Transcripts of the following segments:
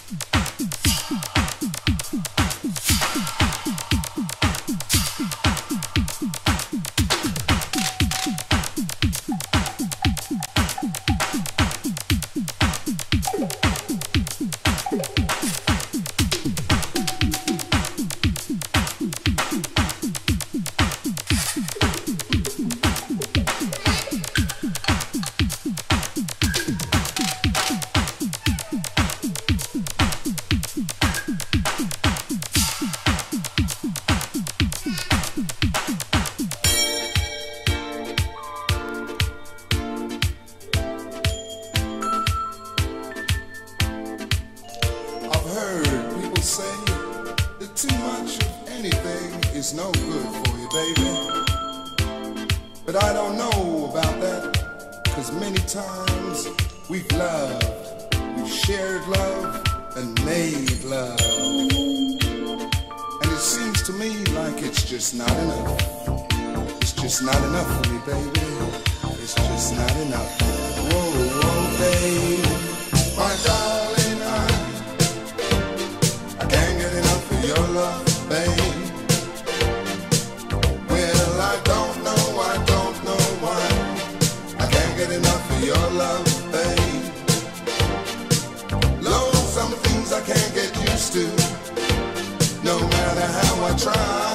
It's no good for you, baby. But I don't know about that, 'cause many times we've loved, we've shared love and made love. And it seems to me like it's just not enough. It's just not enough for me, baby. It's just not enough. Whoa, whoa, baby. My darling, I can't get enough of your love, baby. Your love, babe. Lord, some things I can't get used to, no matter how I try.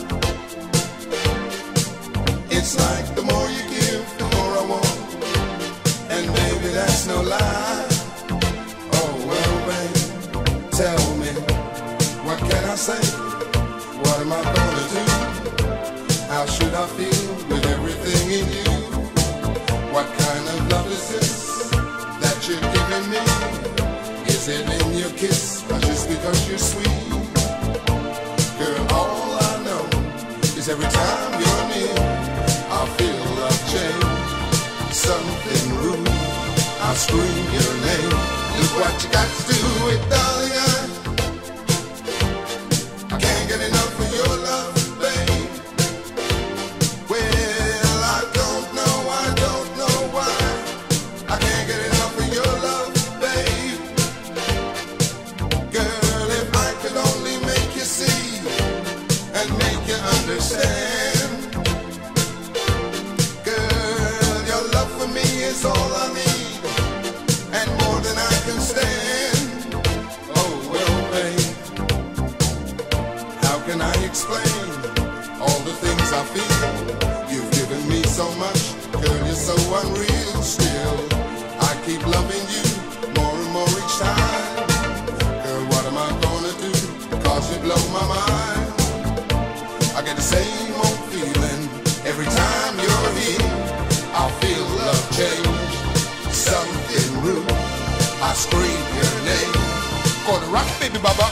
It's like the more you give, the more I want, and baby, that's no lie. Oh, well, babe, tell me, what can I say? What am I gonna do? How should I feel with everything in you? What kind of love is this that you're giving me? Is it in your kiss or just because you're sweet? Girl, all I know is every time you're near, I feel love change. Something rude, I scream your name. Look what you got to do with, darling. I can't get enough of your love, babe. Understand, girl, your love for me is all I need, and more than I can stand. Oh, well, babe, how can I explain all the things I feel? You've given me so much, girl, you're so unreal. Still, I keep loving you more and more each time. Girl, what am I gonna do? 'Cause you blow my mind. I get the same old feeling every time you're here. I feel love change, something rude. I scream your name. Gonna rock, baby, baba.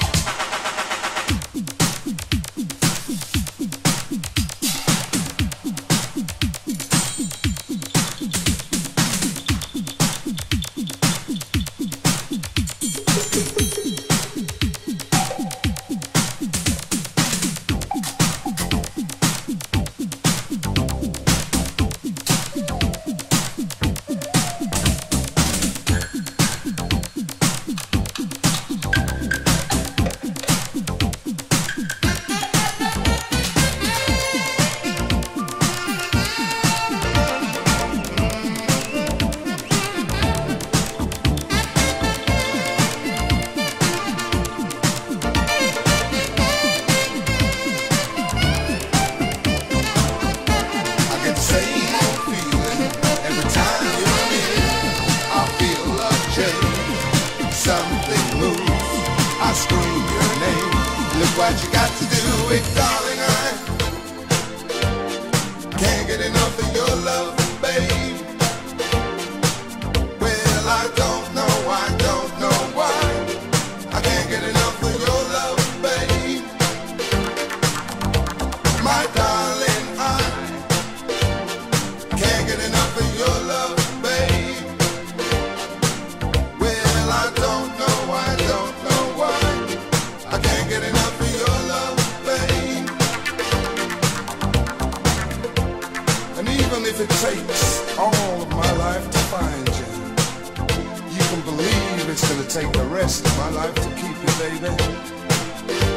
What you got to do it, darling, I can't get enough of your love, babe. Well, I don't know why I can't get enough of your love, babe. My darling, I can't get enough of your love, babe. Well, I don't know why I can't get enough. take the rest of my life to keep it, baby.